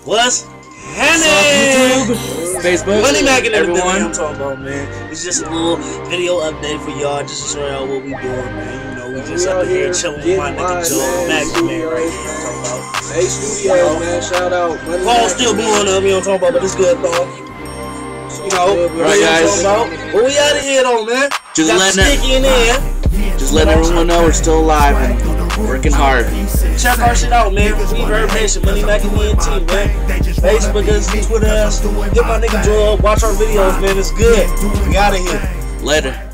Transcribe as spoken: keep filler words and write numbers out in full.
What's happening? Facebook, Money Mackin in the building, everyone. I'm talking about, man. It's just a little video update for y'all, just to show y'all what we doing, man. You know, we just up here chilling with my nigga Joe, Mackin, man, right here. I'm talking about. Hey, Studios, man. Shout out. Paul still blowing up, you know what I'm talking about, but it's good, though. You know, right, guys. about. But we out of here, though, man. Just got letting sticky in there. Just letting everyone know we're still alive and working hard. Check our shit out, man. We Verb Nation, Money Mackin E N T, man. Facebook us, Twitter us. Get my nigga Joe up. Watch our videos, man. It's good. We out of here. Later.